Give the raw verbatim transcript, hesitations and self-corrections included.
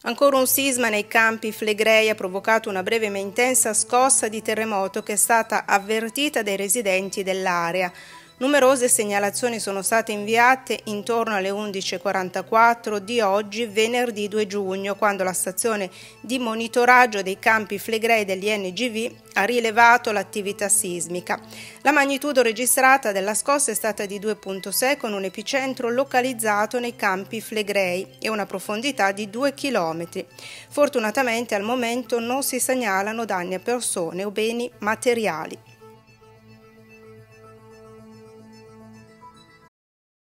Ancora un sisma nei campi Flegrei ha provocato una breve ma intensa scossa di terremoto che è stata avvertita dai residenti dell'area. Numerose segnalazioni sono state inviate intorno alle undici e quarantaquattro di oggi, venerdì due giugno, quando la stazione di monitoraggio dei campi Flegrei dell'I N G V ha rilevato l'attività sismica. La magnitudo registrata della scossa è stata di due virgola sei con un epicentro localizzato nei campi Flegrei e una profondità di due chilometri. Fortunatamente al momento non si segnalano danni a persone o beni materiali.